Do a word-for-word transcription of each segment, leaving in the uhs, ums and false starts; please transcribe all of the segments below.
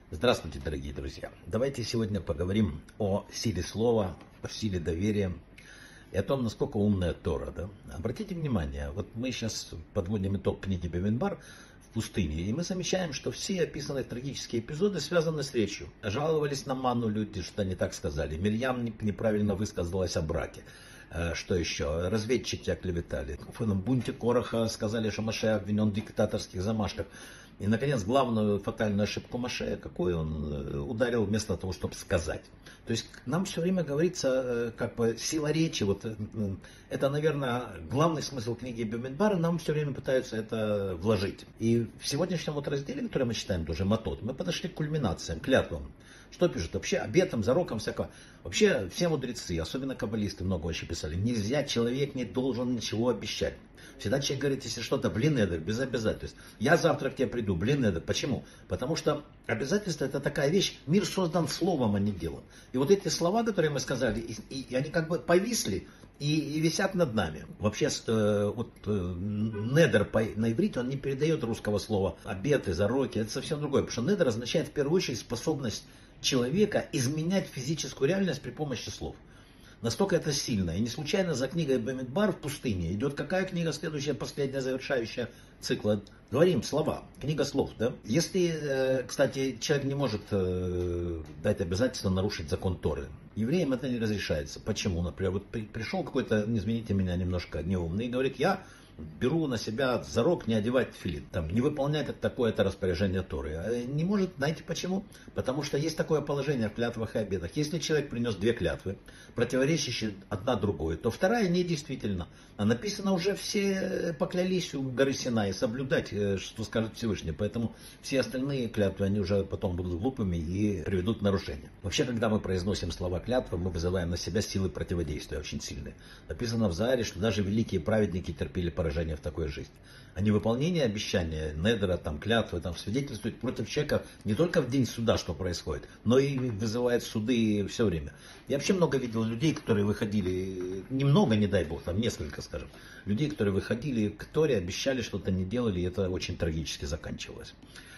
Здравствуйте, дорогие друзья! Давайте сегодня поговорим о силе слова, о силе доверия и о том, насколько умная Тора. Да? Обратите внимание, вот мы сейчас подводим итог книги Бамидбар в пустыне, и мы замечаем, что все описанные трагические эпизоды связаны с речью. Жаловались на манну люди, что не так сказали. Мирьям неправильно высказалась о браке. Что еще? Разведчики оклеветали. В бунте Короха сказали, что Моше обвинен в диктаторских замашках. И, наконец, главную фатальную ошибку Моше, какую он ударил вместо того, чтобы сказать. То есть нам все время говорится, как бы, сила речи. Вот, это, наверное, главный смысл книги Бамидбара. Нам все время пытаются это вложить. И в сегодняшнем вот разделе, который мы читаем, тоже Матот, мы подошли к кульминациям, клятвам. Что пишут? Вообще обетам, зарокам всякого. Вообще все мудрецы, особенно каббалисты, много очень писали. Нельзя, человек не должен ничего обещать. Всегда человек говорит, если что-то, блин, эдер, без обязательств. Я завтра к тебе приду, блин, эдер. Почему? Потому что обязательство это такая вещь, мир создан словом, а не делом. И вот эти слова, которые мы сказали, и, и они как бы повисли и, и висят над нами. Вообще, э, вот э, недер по, на иврите, он не передает русского слова обеты, зароки, это совсем другое. Потому что недер означает в первую очередь способность человека изменять физическую реальность при помощи слов. Настолько это сильно. И не случайно за книгой Бамидбар в пустыне идет какая книга следующая, последняя, завершающая цикла? Говорим, слова. Книга слов. Да? Если, кстати, человек не может дать обязательство нарушить закон Торы, евреям это не разрешается. Почему? Например, вот пришел какой-то, извините меня, немножко неумный и говорит, я беру на себя зарок не одевать тфилин, там, не выполнять такое-то распоряжение Торы. Не может, знаете почему? Потому что есть такое положение в клятвах и обетах. Если человек принес две клятвы, противоречащие одна другой, то вторая недействительна. А написано уже, все поклялись у горы Синай соблюдать, что скажет Всевышний. Поэтому все остальные клятвы, они уже потом будут глупыми и приведут к нарушению. Вообще, когда мы произносим слова клятвы, мы вызываем на себя силы противодействия очень сильные. Написано в Зааре, что даже великие праведники терпели поражение в такой жизни. А невыполнение обещания, недера, там, клятвы, там, свидетельствует против человека не только в день суда, что происходит, но и вызывает суды все время. Я вообще много видел людей, которые выходили, немного, не дай бог, там несколько, скажем, людей, которые выходили к Торе, обещали, что-то не делали, и это очень трагически заканчивалось.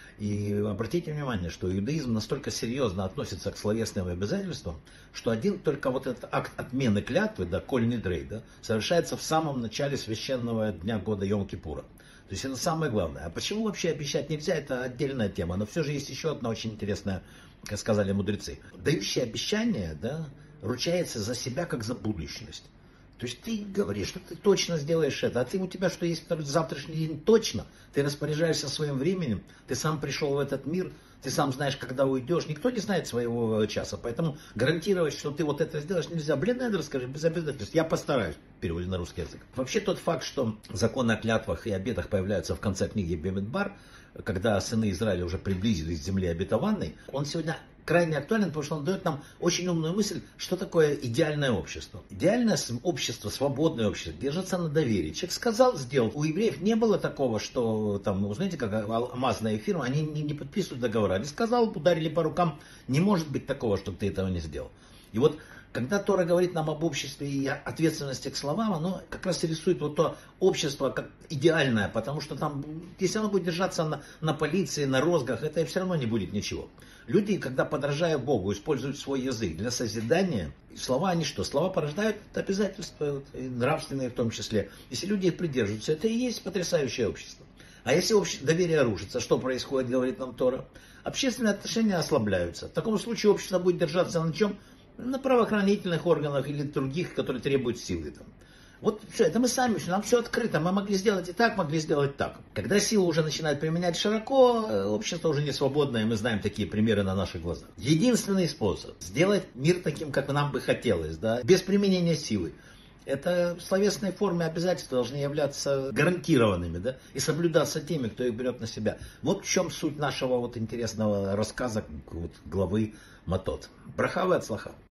И обратите внимание, что иудаизм настолько серьезно относится к словесным обязательствам, что один только вот этот акт отмены клятвы, да, коль нидрей, да, совершается в самом начале священного дня года Йом-Кипура. То есть это самое главное. А почему вообще обещать нельзя, это отдельная тема. Но все же есть еще одна очень интересная, как сказали мудрецы. Дающий обещание, да, ручается за себя, как за будущность. То есть ты говоришь, что ты точно сделаешь это, а ты, у тебя что есть завтрашний день точно, ты распоряжаешься своим временем, ты сам пришел в этот мир, ты сам знаешь, когда уйдешь, никто не знает своего часа, поэтому гарантировать, что ты вот это сделаешь, нельзя. Блин, это расскажи, без обязательств, я постараюсь, переводе на русский язык. Вообще тот факт, что законы о клятвах и обетах появляются в конце книги Бамидбар, когда сыны Израиля уже приблизились к земле обетованной, он сегодня крайне актуален, потому что он дает нам очень умную мысль, что такое идеальное общество. Идеальное общество, свободное общество, держится на доверии. Человек сказал, сделал. У евреев не было такого, что, там, вы знаете, как алмазная фирма, они не, не подписывают договора. Они сказал, ударили по рукам, не может быть такого, чтобы ты этого не сделал. И вот, когда Тора говорит нам об обществе и ответственности к словам, оно как раз рисует вот то общество как идеальное, потому что там, если оно будет держаться на, на полиции, на розгах, это все равно не будет ничего. Люди, когда, подражая Богу, используют свой язык для созидания, слова они что? Слова порождают обязательства, нравственные в том числе. Если люди их придерживаются, это и есть потрясающее общество. А если общество, доверие рушится, что происходит, говорит нам Тора? Общественные отношения ослабляются. В таком случае общество будет держаться на чем? На правоохранительных органах или других, которые требуют силы. Там. Вот все, это мы сами, нам все открыто, мы могли сделать и так, могли сделать так. Когда силу уже начинают применять широко, общество уже не свободное, мы знаем такие примеры на наших глазах. Единственный способ сделать мир таким, как нам бы хотелось, да, без применения силы, это словесные формы обязательства должны являться гарантированными, да, и соблюдаться теми, кто их берет на себя. Вот в чем суть нашего вот интересного рассказа, вот, главы Матот. Браха ве ацлаха.